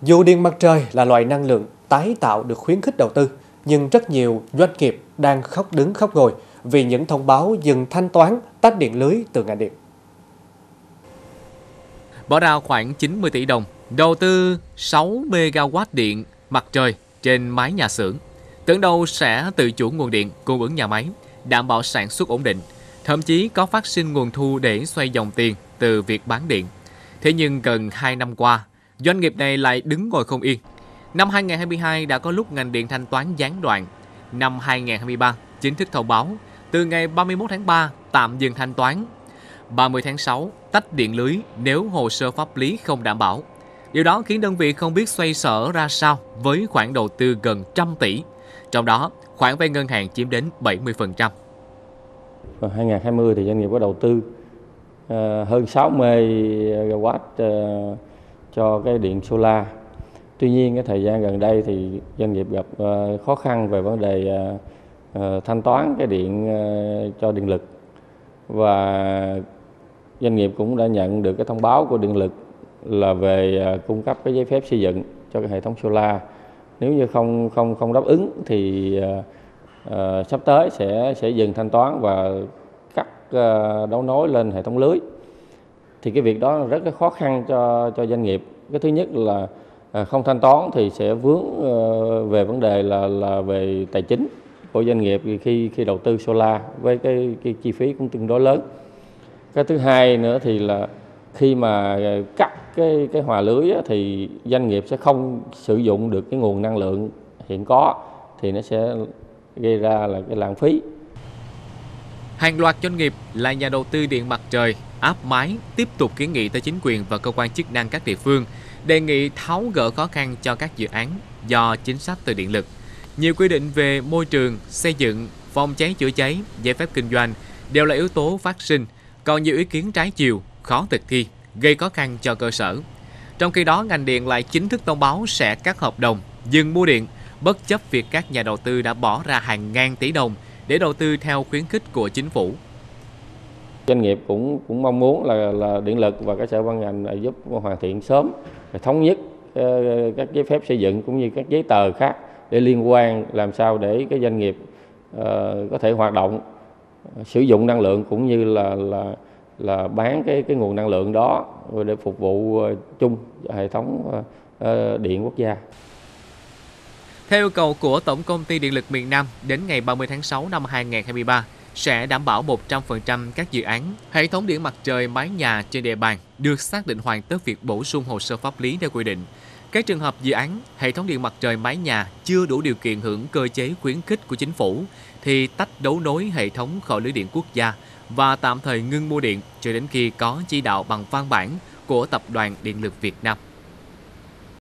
Dù điện mặt trời là loại năng lượng tái tạo được khuyến khích đầu tư, nhưng rất nhiều doanh nghiệp đang khóc đứng khóc ngồi vì những thông báo dừng thanh toán tách điện lưới từ ngành điện. Bỏ ra khoảng 90 tỷ đồng đầu tư 6 MW điện mặt trời trên mái nhà xưởng. Tưởng đâu sẽ tự chủ nguồn điện cung ứng nhà máy, đảm bảo sản xuất ổn định, thậm chí có phát sinh nguồn thu để xoay dòng tiền từ việc bán điện. Thế nhưng gần 2 năm qua, doanh nghiệp này lại đứng ngồi không yên. Năm 2022 đã có lúc ngành điện thanh toán gián đoạn. Năm 2023 chính thức thông báo từ ngày 31 tháng 3 tạm dừng thanh toán. 30 tháng 6 tách điện lưới nếu hồ sơ pháp lý không đảm bảo. Điều đó khiến đơn vị không biết xoay sở ra sao với khoản đầu tư gần 100 tỷ. Trong đó, khoản vay ngân hàng chiếm đến 70%. Vào 2020 thì doanh nghiệp có đầu tư hơn 60 MW cho cái điện solar. Tuy nhiên cái thời gian gần đây thì doanh nghiệp gặp khó khăn về vấn đề thanh toán cái điện cho điện lực, và doanh nghiệp cũng đã nhận được cái thông báo của điện lực là về cung cấp cái giấy phép xây dựng cho cái hệ thống solar. Nếu như không đáp ứng thì sắp tới sẽ dừng thanh toán và cắt đấu nối lên hệ thống lưới. Thì cái việc đó rất là khó khăn cho doanh nghiệp. Cái thứ nhất là không thanh toán thì sẽ vướng về vấn đề là về tài chính của doanh nghiệp khi đầu tư solar với cái chi phí cũng tương đối lớn. Cái thứ hai nữa thì là khi mà cắt cái hòa lưới thì doanh nghiệp sẽ không sử dụng được cái nguồn năng lượng hiện có, thì nó sẽ gây ra là cái lãng phí. Hàng loạt doanh nghiệp là nhà đầu tư điện mặt trời áp mái tiếp tục kiến nghị tới chính quyền và cơ quan chức năng các địa phương đề nghị tháo gỡ khó khăn cho các dự án do chính sách từ điện lực. Nhiều quy định về môi trường, xây dựng, phòng cháy chữa cháy, giấy phép kinh doanh đều là yếu tố phát sinh, còn nhiều ý kiến trái chiều, khó thực thi, gây khó khăn cho cơ sở. Trong khi đó, ngành điện lại chính thức thông báo sẽ cắt hợp đồng, dừng mua điện, bất chấp việc các nhà đầu tư đã bỏ ra hàng ngàn tỷ đồng để đầu tư theo khuyến khích của chính phủ. Doanh nghiệp cũng mong muốn là điện lực và các sở ban ngành giúp hoàn thiện sớm, thống nhất các giấy phép xây dựng cũng như các giấy tờ khác để liên quan, làm sao để cái doanh nghiệp có thể hoạt động, sử dụng năng lượng cũng như là bán cái nguồn năng lượng đó để phục vụ chung hệ thống điện quốc gia. Theo yêu cầu của Tổng công ty Điện lực miền Nam, đến ngày 30 tháng 6 năm 2023, sẽ đảm bảo 100% các dự án hệ thống điện mặt trời mái nhà trên địa bàn được xác định hoàn tất việc bổ sung hồ sơ pháp lý theo quy định. Các trường hợp dự án hệ thống điện mặt trời mái nhà chưa đủ điều kiện hưởng cơ chế khuyến khích của chính phủ thì tách đấu nối hệ thống khỏi lưới điện quốc gia và tạm thời ngưng mua điện cho đến khi có chỉ đạo bằng văn bản của Tập đoàn Điện lực Việt Nam.